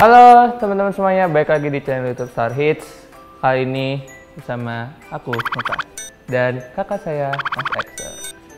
Halo teman-teman semuanya, balik lagi di channel YouTube Star Hits. Kali ini bersama aku, Nuka, dan kakak saya, Mas Excel.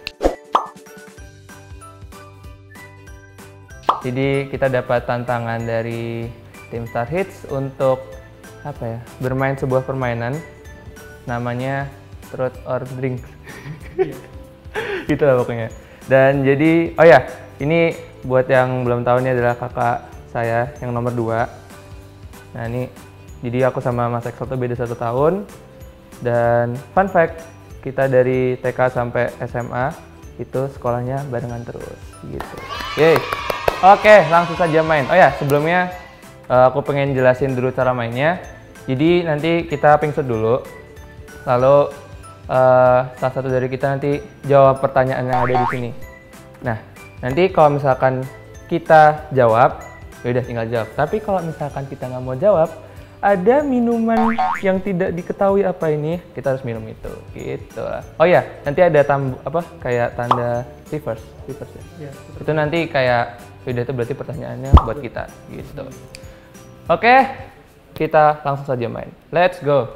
Jadi kita dapat tantangan dari tim Star Hits untuk bermain sebuah permainan namanya Truth or Drink. Gitu lah pokoknya. Dan jadi, ini buat yang belum tahu, ini adalah kakak saya yang nomor 2. Nah ini, jadi aku sama Mas Excel tuh beda 1 tahun. Dan fun fact, kita dari TK sampai SMA itu sekolahnya barengan terus gitu. Yeay. Oke, langsung saja main. Sebelumnya aku pengen jelasin dulu cara mainnya. Jadi nanti kita pingshot dulu. Lalu salah satu dari kita nanti jawab pertanyaan yang ada di sini. Nah, nanti kalau misalkan kita jawab, ya udah tinggal jawab. Tapi kalau misalkan kita nggak mau jawab, ada minuman yang tidak diketahui apa ini, kita harus minum itu, gitu. Oh ya, nanti ada kayak tanda reverse ya. Itu nanti kayak, udah itu berarti pertanyaannya buat kita, gitu. Oke, kita langsung saja main. Let's go.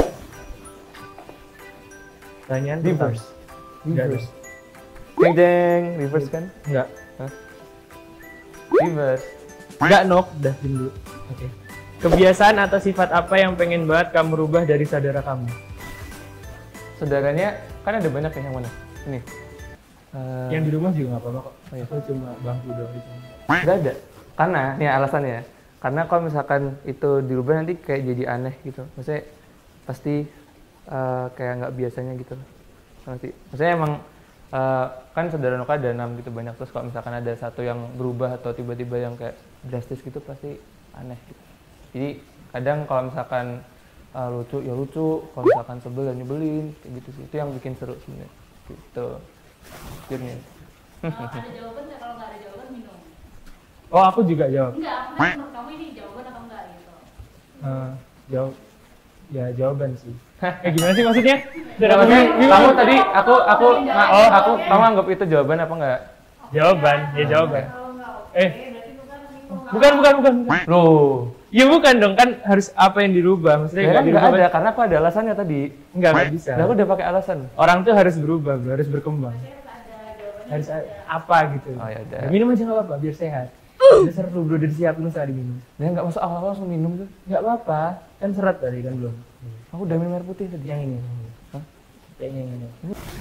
Pertanyaan Reverse. Enggak. Jeng, reverse kan? Enggak. Hah? Reverse. Enggak, Nok. Udah dulu. Oke. Kebiasaan atau sifat apa yang pengen banget kamu rubah dari saudara kamu? Saudaranya kan ada banyak ya, yang mana? Ini. Yang di rumah juga nggak apa-apa kok. Oh iya. Aku cuma bangku doang di sini. Nggak ada. Karena, nih alasannya. Karena kalau misalkan itu dirubah nanti kayak jadi aneh gitu. Maksudnya pasti kayak nggak biasanya gitu. Ngerti? Maksudnya emang kan saudara Nuka ada 6 gitu banyak. Terus kalau misalkan ada satu yang berubah atau tiba-tiba yang kayak drastis gitu pasti aneh gitu. Jadi kadang kalau misalkan lucu ya lucu, kalau misalkan sebel ya nyebelin, kayak gitu sih. Itu yang bikin seru sebenarnya. Gitu. Akhirnya. Ada jawaban nggak? Kalau nggak ada jawaban minum. Oh, aku juga jawab. Enggak, menurut kamu ini jawaban atau enggak gitu? Jawab. Ya, jawaban sih. Gimana sih maksudnya? Kamu tadi kamu anggap itu jawaban apa enggak? Jawaban, ya jawaban. Kalau nggak oke, berarti Bukan. Loh, Ya bukan dong, kan harus apa yang dirubah? Maksudnya ya kan nggak dirubah. ada, karena aku ada alasannya tadi. Nggak bisa. Nah, aku udah pakai alasan. Orang tuh harus berubah, bro. Harus berkembang. ada jawabannya. Harus apa gitu. Oh, ya udah. Ya, minum aja nggak apa-apa, biar sehat. Udah seru bro, udah disiapin usah diminum. Ya nggak masuk awal langsung minum tuh. Nggak apa-apa, kan serat tadi kan belum. Aku udah minum air putih tadi. Yang ini. Hah? Kayaknya yang ini.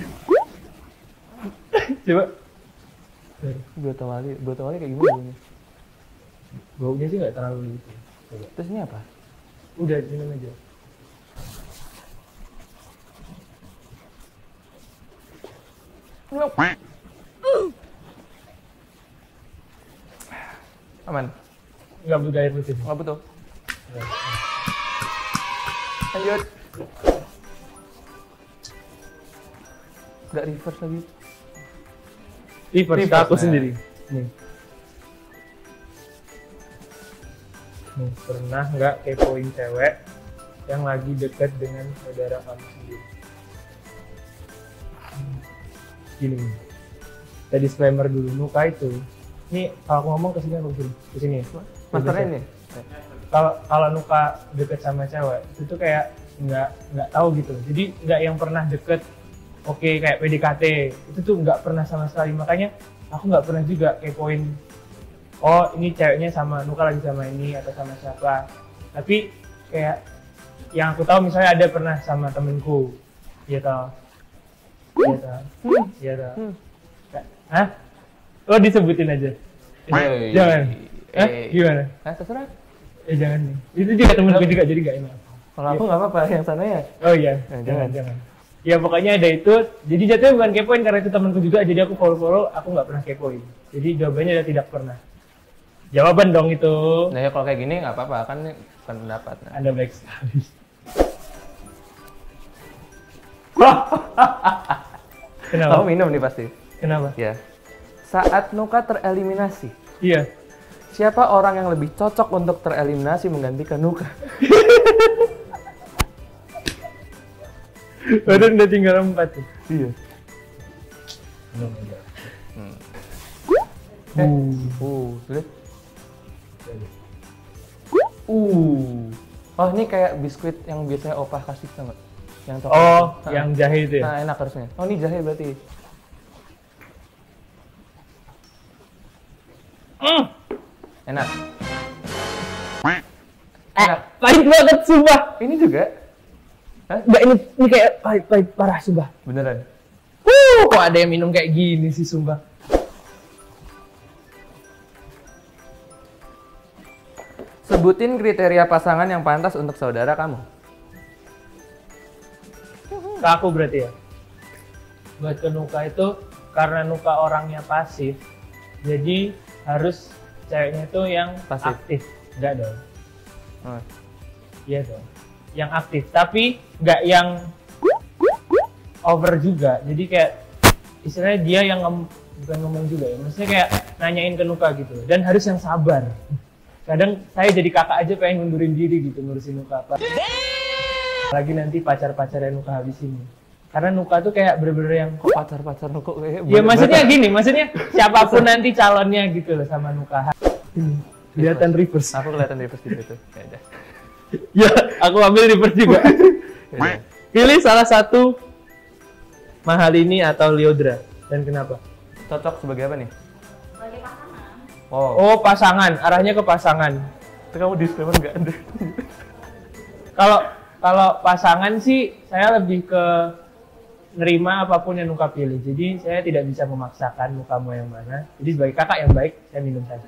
Coba. Brotowali kayak gimana baunya? Baunya sih nggak terlalu gitu. Coba. Terus ini apa? Udah minum aja. Aman. Nggak butuh air putih. Nggak butuh. Lanjut. Nggak reverse lagi. Reverse ke aku sendiri. Nih. Nih, pernah nggak kepoin cewek yang lagi dekat dengan saudara kamu sendiri? Gini, kita disclaimer dulu. Nuka itu, ini kalau aku ngomong ke sini aku ke sini. Masternya ini. Kalau Nuka deket sama cewek itu tuh kayak nggak tahu gitu. Jadi nggak yang pernah deket. Oke, kayak PDKT itu tuh nggak pernah sama sekali. Makanya aku nggak pernah juga kepoin. Oh, ini ceweknya sama Nuka lagi sama ini atau sama siapa. Tapi kayak yang aku tahu misalnya ada pernah sama temenku. Iya tau. Hah? Oh, disebutin aja. Jangan. Gimana? Terserah. Jangan nih. Itu juga temenku juga jadi gak enak. Kalau aku nggak apa-apa, yang sana ya. Oh iya. Jangan. Ya pokoknya ada itu. Jadi jatuhnya bukan kepoin karena itu temanku juga. Jadi aku follow. Aku nggak pernah kepoin. Jadi jawabannya adalah tidak pernah. Jawaban dong itu. Nah ya kalau kayak gini nggak apa-apa, kan ini bukan pendapat. Nah. Anda baik sekali. Kenapa? Kamu minum nih pasti. Kenapa? Ya. Saat Nuka tereliminasi, Iya. siapa orang yang lebih cocok untuk tereliminasi menggantikan Nuka? Baru udah tinggal 4 tuh. Iya. Lihat. Oh, ini kayak biskuit yang biasanya opah kasih sama yang Oh, coklat. yang jahe itu ya? Nah, enak harusnya. Oh, ini jahe berarti. Enak. Enak. Pahit banget, sumpah. Ini juga? Hah? Mbak, ini kayak pahit parah, sumpah. Beneran? Kok ada yang minum kayak gini sih, sumpah. Sebutin kriteria pasangan yang pantas untuk saudara kamu. Ke aku berarti ya? Buat ke Nuka itu, karena Nuka orangnya pasif, jadi harus ceweknya itu yang Pasif. aktif. Enggak dong. Oh. Iya dong. Yang aktif, tapi nggak yang over juga. Jadi kayak istilahnya dia yang bukan ngomong juga ya. Maksudnya kayak nanyain ke Nuka gitu. Dan harus yang sabar. Kadang saya jadi kakak aja pengen ngundurin diri gitu ngurusin Nuka apa. Lagi nanti pacar-pacarnya Nuka habis ini. Karena Nuka tuh kayak bener-bener yang Kok pacar-pacar lu kok kayak ya maksudnya gini, maksudnya siapapun nanti calonnya gitu loh sama Nuka. Kelihatan reverse. Aku kelihatan reverse di situ. Ya udah. Ya, aku ambil reverse juga. Ya udah. Pilih salah satu Mahalini atau Lyodra dan kenapa? Cocok sebagai apa nih? Sebagai pasangan. Oh. Oh, pasangan, arahnya ke pasangan. Itu kamu disclaimer nggak ada? Kalau pasangan sih saya lebih ke nerima apapun yang Nuka pilih. Jadi saya tidak bisa memaksakan Nuka mau yang mana. Jadi sebagai kakak yang baik, saya minum saja.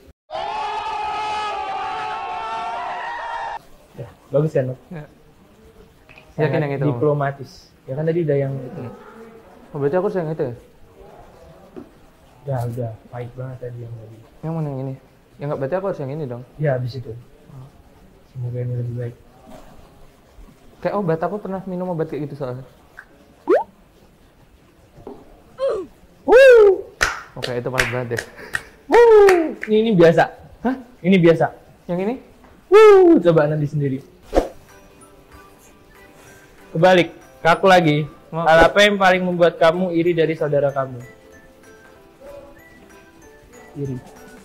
Ya, bagus kan, Nuk? Ya. Sangat Yakin yang itu? diplomatis. Ya kan tadi udah yang itu. Oh, berarti aku harus yang itu ya? Udah pahit banget tadi yang tadi. Yang mana yang ini? Ya nggak, berarti aku harus yang ini dong. Ya, habis itu. Semoga ini lebih baik. Kayak obat, aku pernah minum obat kayak gitu soalnya. Oke, itu pahit banget deh. Ini biasa. Hah? Ini biasa. Yang ini? Coba nanti sendiri. Kebalik, ke aku lagi. Mau. Hal apa yang paling membuat kamu iri dari saudara kamu? Iri.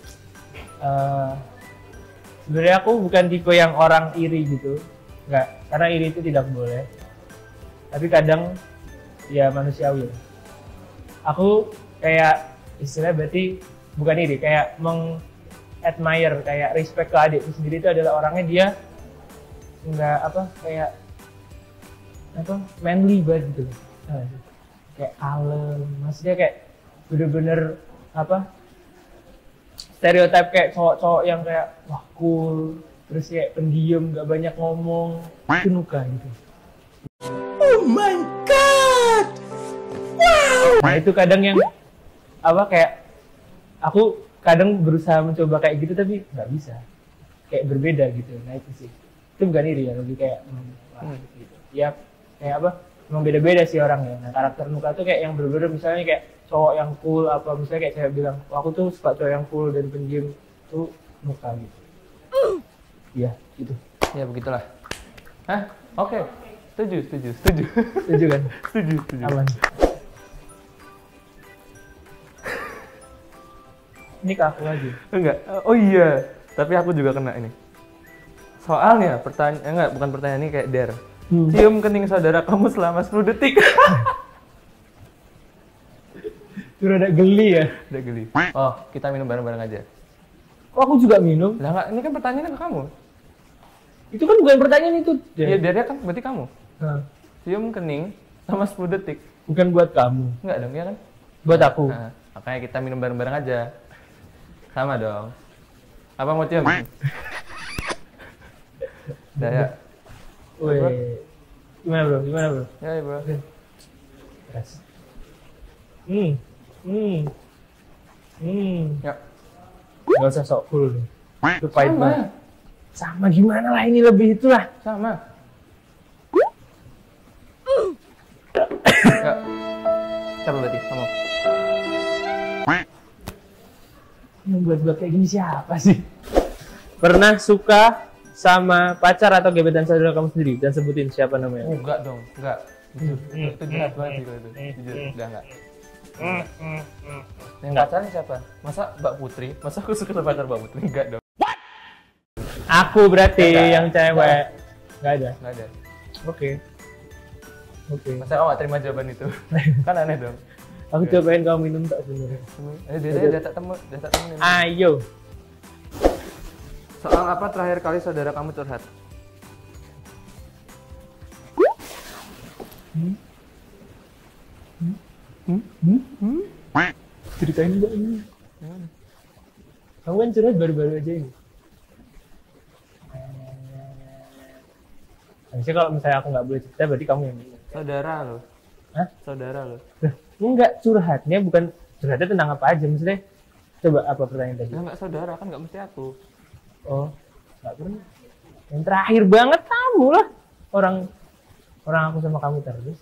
Sebenarnya aku bukan tipe yang orang iri gitu. Enggak, karena iri itu tidak boleh. Tapi kadang ya manusiawi. Aku kayak istilah berarti bukan iri, kayak admire, kayak respect ke adikku sendiri. Itu adalah orangnya dia nggak apa kayak apa manly banget gitu loh. Kayak kalem, maksudnya kayak bener-bener apa stereotip kayak cowok-cowok yang kayak wah cool, terus kayak pendiam, nggak banyak ngomong. Itu Nuka gitu. Oh my god, wow. Nah itu kadang yang apa kayak aku kadang berusaha mencoba kayak gitu tapi nggak bisa, kayak berbeda gitu. Nah itu sih, itu bukan iri ya, lebih kayak wah, gitu. Ya kayak apa, emang beda-beda sih orangnya. Nah karakter Nuka tuh kayak yang berbeda, misalnya kayak cowok yang cool apa, misalnya kayak saya bilang aku tuh suka cowok yang cool dan pendiam, tuh Nuka gitu. Iya gitu. Ya begitulah. Hah? Oke. Setuju. Setuju kan? Setuju. Aman. Ini ke aku lagi. Enggak. Oh iya. Tapi aku juga kena ini. Soalnya pertanyaan bukan pertanyaan ini kayak dare. Cium kening saudara kamu selama 10 detik. Udah ada geli ya. Udah geli. Oh, kita minum bareng-bareng aja. Kok aku juga minum? Lah enggak, ini kan pertanyaannya ke kamu. Itu kan bukan pertanyaan itu. Iya, dare kan berarti kamu. Nah, Cium kening sama 10 detik. bukan buat kamu. Enggak dong, ya kan? Buat aku. Nah, makanya kita minum bareng-bareng aja. Sama dong. Apa mau cium? Udah ya. Wih. Gimana bro? Ya, bro. Keras. Ya. Gak usah sok cool deh. Itu pahit Sama. banget. Sama gimana lah, ini lebih itulah. Sama. Ya. Siapa berarti? Kamu. Yang buat kayak gini siapa sih? Pernah suka sama pacar atau gebetan saudara kamu sendiri? Dan sebutin siapa namanya. Enggak dong, enggak. Itu jahat banget sih kalau itu. Jujur, udah enggak. Yang pacarnya siapa? Masa Mbak Putri? Masa aku suka sama pacar Mbak Putri? Enggak dong. Aku berarti Enggak. yang cewek. Nggak ada. Nggak ada. Oke. Oke. Masa kamu nggak terima jawaban itu? Kan aneh dong. Aku cobain kamu minum tak sebenarnya. Dia tak temenin. Ayo. Soal apa terakhir kali saudara kamu curhat? Ceritain enggak ini? Kamu kan curhat baru-baru aja ini. Harusnya kalau misalnya aku nggak boleh cerita, berarti kamu yang bilang. Saudara lo. Hah? Saudara lo. Loh, enggak, curhatnya bukan curhatnya tentang apa aja, maksudnya. Coba apa pertanyaan tadi? Ya nggak saudara kan nggak mesti aku. Oh, nggak pernah. Yang terakhir banget kamu lah. Orang aku sama kamu terus.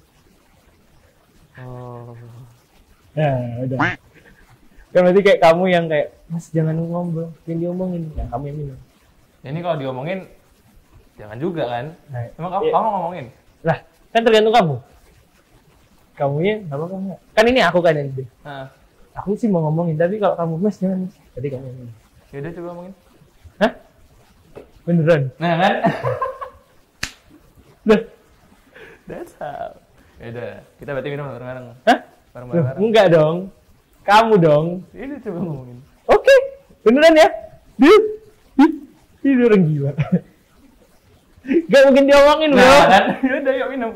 Oh. Nah, udah. Kan berarti kayak kamu yang kayak, Mas jangan ngomong, yang diomongin. Yang kamu yang minum. Ini kalau diomongin jangan juga kan? Nah, Emang kamu, iya. kamu ngomongin? Lah, kan tergantung kamu. Kamunya nggak apa-apa nggak? Kan ini aku kan yang ide. Nah, Aku sih mau ngomongin, tapi kalau kamu Mas jangan. Mas. Tadi kamu yang minum. yaudah coba ngomongin. Hah? Beneran? Nah kan? Loh, That's how. Yaudah, kita berarti minum bareng-bareng. hah? Loh, Bareng-bareng. enggak dong. Kamu dong. Ini coba ngomongin. Oke, beneran ya? Deal? Ini orang gila. Gak mungkin diomongin bro. Nah kan? Yaudah yuk minum.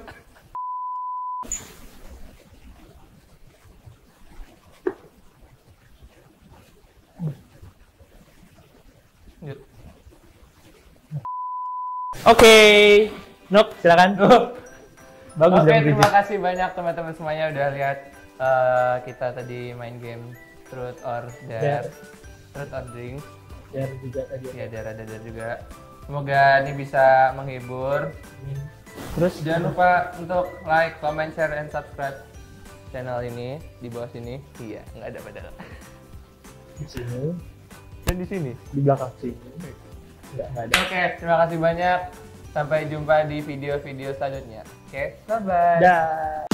Lanjut. Oke, Nok silakan. Bagus Oke, dong, terima Bridget. kasih banyak teman-teman semuanya udah lihat kita tadi main game Truth or Dare. Truth or Drink. Biar juga tadi. Ya, Dare ada Dare juga. Semoga ini bisa menghibur. Terus Jangan lupa untuk like, comment, share, and subscribe channel ini di bawah sini. Iya, nggak ada padahal. di sini, Dan di sini. di belakang sini. Enggak ada. Oke, terima kasih banyak. Sampai jumpa di video-video selanjutnya. Oke, bye-bye. Dah.